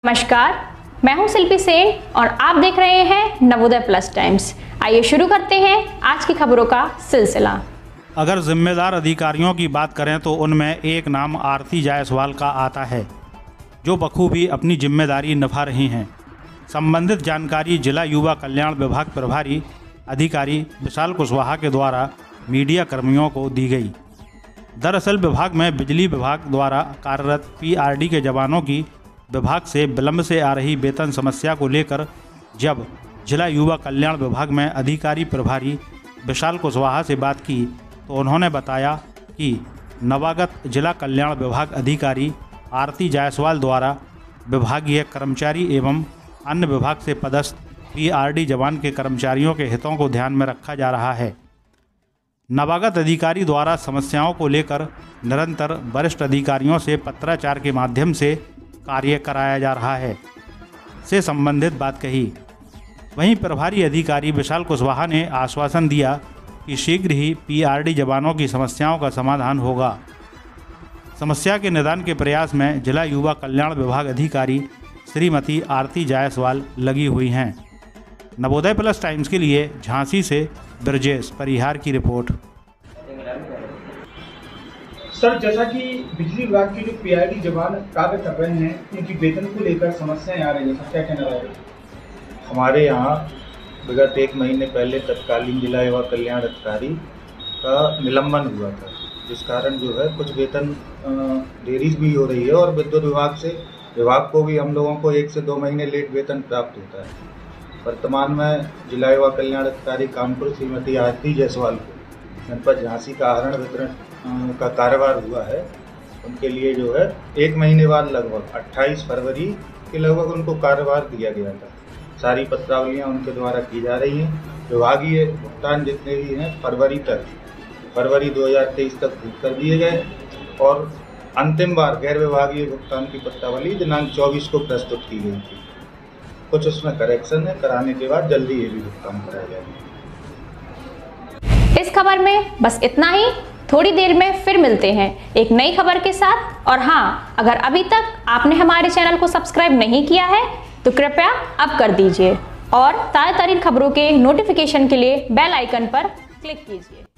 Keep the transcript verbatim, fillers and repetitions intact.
नमस्कार, मैं हूं शिल्पी सेन और आप देख रहे हैं नवोदय प्लस टाइम्स। आइए शुरू करते हैं आज की खबरों का सिलसिला। अगर जिम्मेदार अधिकारियों की बात करें तो उनमें एक नाम आरती जायसवाल का आता है, जो बखूबी अपनी जिम्मेदारी निभा रही हैं। संबंधित जानकारी जिला युवा कल्याण विभाग प्रभारी अधिकारी विशाल कुशवाहा के द्वारा मीडिया कर्मियों को दी गई। दरअसल विभाग में बिजली विभाग द्वारा कार्यरत पीआरडी के जवानों की विभाग से विलंब से आ रही वेतन समस्या को लेकर जब जिला युवा कल्याण विभाग में अधिकारी प्रभारी विशाल कुशवाहा से बात की तो उन्होंने बताया कि नवागत जिला कल्याण विभाग अधिकारी आरती जायसवाल द्वारा विभागीय कर्मचारी एवं अन्य विभाग से पदस्थ पीआरडी जवान के कर्मचारियों के हितों को ध्यान में रखा जा रहा है। नवागत अधिकारी द्वारा समस्याओं को लेकर निरंतर वरिष्ठ अधिकारियों से पत्राचार के माध्यम से कार्य कराया जा रहा है से संबंधित बात कही। वहीं प्रभारी अधिकारी विशाल कुशवाहा ने आश्वासन दिया कि शीघ्र ही पीआरडी जवानों की समस्याओं का समाधान होगा। समस्या के निदान के प्रयास में जिला युवा कल्याण विभाग अधिकारी श्रीमती आरती जायसवाल लगी हुई हैं। नवोदय प्लस टाइम्स के लिए झांसी से ब्रजेश परिहार की रिपोर्ट। सर, जैसा कि बिजली विभाग के जो पीआरडी जवान कार्य कर रहे हैं, उनकी वेतन को लेकर समस्याएं आ रही हैं, क्या कहना है? हमारे यहाँ विगत एक महीने पहले तत्कालीन जिला युवा कल्याण अधिकारी का निलंबन हुआ था, जिस कारण जो है कुछ वेतन देरी भी हो रही है और विद्युत विभाग से विभाग को भी हम लोगों को एक से दो महीने लेट वेतन प्राप्त होता है। वर्तमान में जिला युवा कल्याण अधिकारी कानपुर श्रीमती आरती जायसवाल को जनपद झांसी का आहरण वितरण का कार्यभार हुआ है। उनके लिए जो है एक महीने बाद लगभग अट्ठाईस फरवरी के लगभग उनको कार्यभार दिया गया था। सारी पत्रावलियां उनके द्वारा की जा रही हैं। विभागीय भुगतान जितने भी हैं फरवरी तक फरवरी दो हज़ार तेईस तक कर दिए गए और अंतिम बार गैर विभागीय भुगतान की पत्रावली दिनांक चौबीस को प्रस्तुत की गई थी। कुछ उसमें करेक्शन है, कराने के बाद जल्दी ये भी भुगतान कराया जाएगा। इस खबर में बस इतना ही। थोड़ी देर में फिर मिलते हैं एक नई खबर के साथ। और हाँ, अगर अभी तक आपने हमारे चैनल को सब्सक्राइब नहीं किया है तो कृपया अब कर दीजिए और ताज़ा तरीन खबरों के नोटिफिकेशन के लिए बेल आइकन पर क्लिक कीजिए।